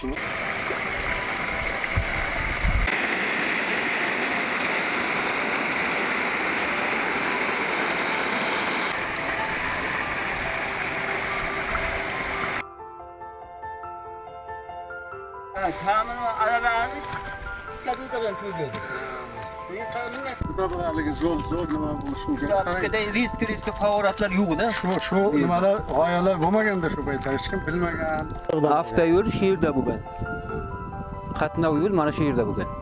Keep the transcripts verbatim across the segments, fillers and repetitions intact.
kimi. Kamını arabanı kadın kadın tutuyordu. Bu da böyle zor zor nima buluşmuş. Kadar risk risk favoratlar yok da. Şu şu nimalar g'oyalar bo'lmaganda shu paytda hech kim bilmagan. Hafta yo'l shu yerda bo'lgan. Qatnov yo'l mana shu yerda bo'lgan.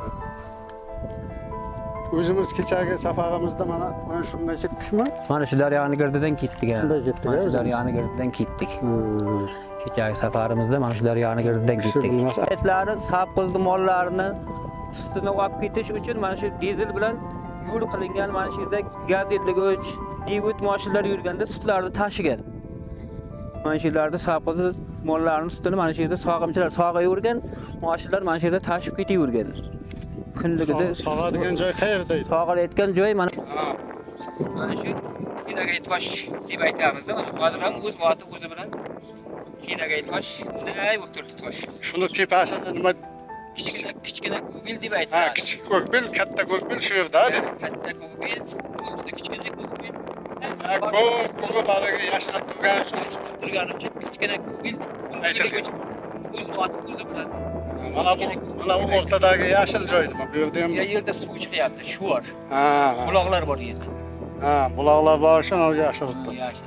O'zimiz kechagi safarimizda mana mana shunday ketdikmi? Mana shu daryoni girdidan ketdik. Shunday ketdik. Mana shu daryoni girdidan ketdik. Kechagi safarimizda mana shu daryoni girdidan ketdik. Etlari sap qildi mollarini ustini olib ketish uchun mana shu dizel bilan yo'l qilingan mana shu yerda gazetlik devet mashinalar yurganda sutlarni tashigan. Mana shu yerlarda sap qildi mollarini ustini mana shu yerda sog'imchilar sog'avergan, mashinalar mana shu yerda tashib ketavergan. Kunligida sog'adigan joy qayerda edi? Sog'alayotgan joy mana mana shu kinaga tosh deb aytamiz-da. Mana hozir ham o'z vaqti o'zi bilan kinaga tosh, shunday bo'lib turibdi tosh. Shuni tepasida nima kichkina kichkina ko'kbil deb ha, aytadi. kichik ko'kbil, katta ko'kbil shu yerda. Katta ko'kbil, o'zida kichkina ko'kbil. Ha, ko'p ko'p baliq yashnab turgan shu. Turgani uchun kichkina ko'kbil, o'z vaqti o'zi bilan. Mana bu mana bu o'rtadagi yashil joy nima? Bu yerda ham Bu yerda suv chiqyapti, shu bor. ha, Buloqlar bor yerda. ha, buloqlar bor, shuni yashiribdi. Yashil.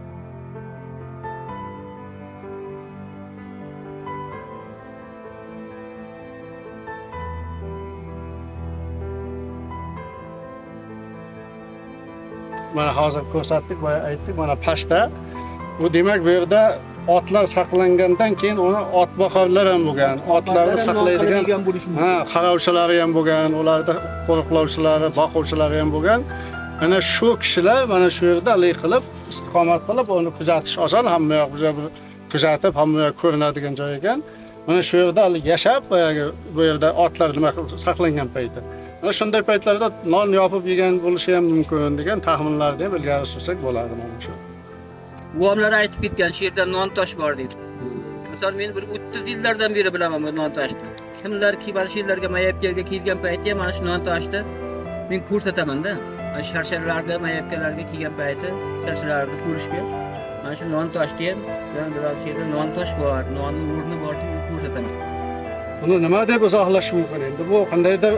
Mana hozir ko'rsatdik va aytdik, mana pastda bu demak bu yerda otlar saqlangandan keyin uni otboqarlar ham bo'lgan, otlarni saqlaydigan ha, qarovchilari ham bo'lgan, ularda qo'riqlovchilari, boquvchilari ham bo'lgan. Mana shu kishilar mana shu yerda alik qilib, istiqomat qilib, uni kuzatish oson, hamma yoq biza kuzatib, hamma yoq ko'rinadigan joy ekan. Mana shu yerda yashab, bu yerda otlar nima saqlangan payti. Mana shunday paytlarda non yopib yegan bo'lishi ham mumkin degan taxminlarni ham ilgari sursak bo'ladi mana shu. Buvamlar aytib ketgan, shu yerda non tosh bor deydi. Misol men bir o'ttiz yillardan beri bilaman bu non toshni. Kimlar ki mana shu yerlarga mayapkaga kelgan payti mana shu non toshni men ko'rsataman-da. Mana sharsharlarga, mayapkalarga kelgan payti sharsharlarni ko'rishga mana shu non toshni ham, yana shu yerda non tosh bor, nonning o'rni bor deb ko'rsataman. Buni nima deb izohlash mumkin endi? Bu qandaydir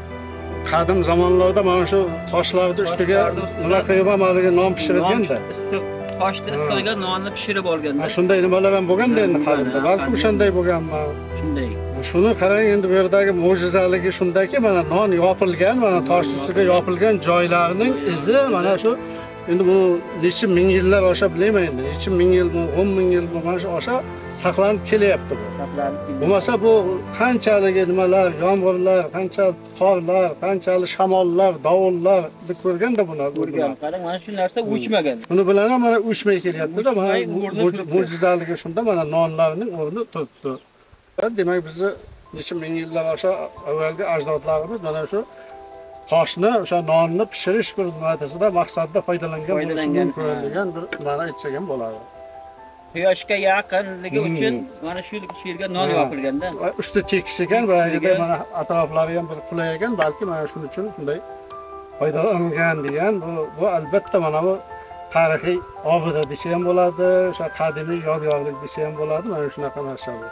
qadim zamonlarda mana shu toshlarning ustiga nima qilib hamaliga non pishirilganda. Toshda issiqga nonni pishirib olganda. Shunday nimalar ham bo'lganda endi qadimda. Balki o'shanday bo'lganmi? Shunday. Shuni qarang endi bu yerdagi mo'jizaligi shundaki, mana non yopilgan, mana tosh ustiga yopilgan joylarning izi mana shu endi bu necha ming yillar osha bilmayman endi. Necha ming yil, o'n ming yil mana shu osha saqlanib kelyapti bu. Saqlanib. Bo'lmasa bu qanchalik nimalar, yomg'irlar, qancha qorlar, qanchalik shamollar, dovullar ko'rganda buni ko'rgan. Qarang, mana shu narsa o'chmagan. Buni bilan ham mana o'chmay kelyapti-da, mana mo'jizaligi shunda mana nonlarning o'rni turibdi. Demak bizni necha ming yillar osha avvalgi ajdodlarimiz mana shu toshni, o'sha nonni pishirish bir nimatasida maqsadda foydalangan bo'lishi mumkin degan bir ma'no aytsak ham bo'ladi. Quyoshga yaqinligi uchun mana shu yerga non yopilganda. Usti tekis ekan, boyagida mana atroflari ham bir qulay ekan, balki mana shuning uchun shunday foydalangan degan bu bu albatta mana bu tarixiy obida desa ham bo'ladi, o'sha qadimiy yodgorlik desa ham bo'ladi, mana shunaqa narsa bu.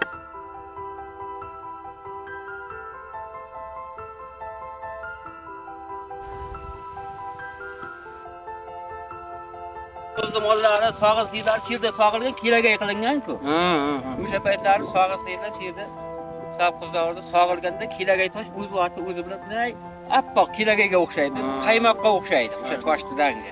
Mollari sog'ilsizlar, shu yerda sog'ilgan kiraga qilingan-ku. Ha, ha, ha. O'sha paytlari sog'ilsizlar, shu yerda sabqizorda sog'ilganda kiraga tosh o'z vaqti o'zi bilan bunday appoq kiragaga o'xshaydi. Qaymoqqa o'xshaydi o'sha toshning rangi.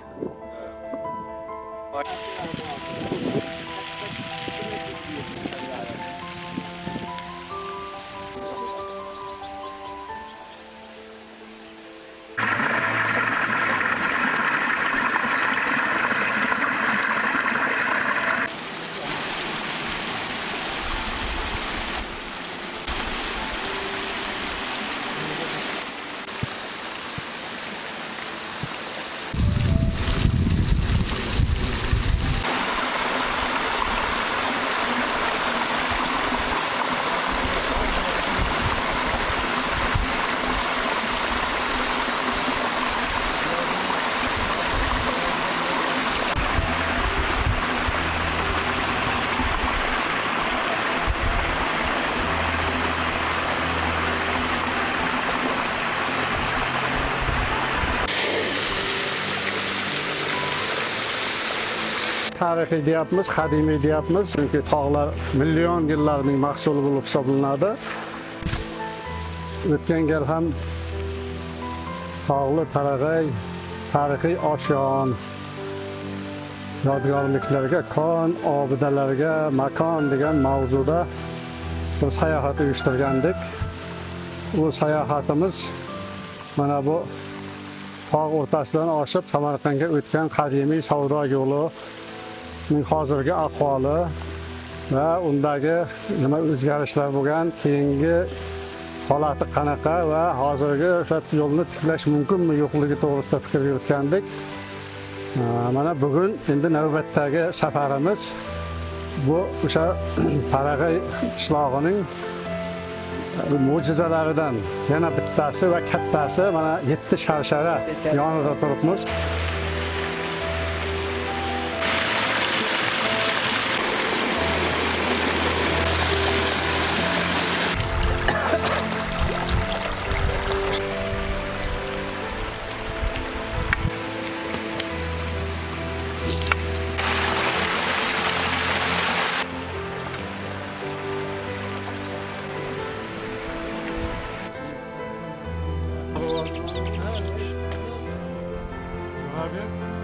tarixiy deyapmiz, qadimiy deyapmiz. Chunki tog'lar million yillarning mahsuli bo'lib hisoblanadi. O'tgan gal ham tog'li Qarag'ay tarixiy oshyon yodgorliklarga, kon obidalarga makon degan mavzuda bir sayohat uyushtirgandik. Bu sayohatimiz mana bu tog' o'rtasidan oshib Samarqandga o'tgan qadimiy savdo yo'lining hozirgi ahvoli va undagi nima o'zgarishlar bo'lgan, keyingi holati qanaqa va hozirgi o'sha yo'lni tiklash mumkinmi yo'qligi to'g'risida fikr yuritgandik. Mana bugun endi navbatdagi safarimiz bu o'sha Qarag'ay qishlog'ining mo'jizalaridan yana bittasi va kattasi mana yetti sharshara yonida turibmiz. Abi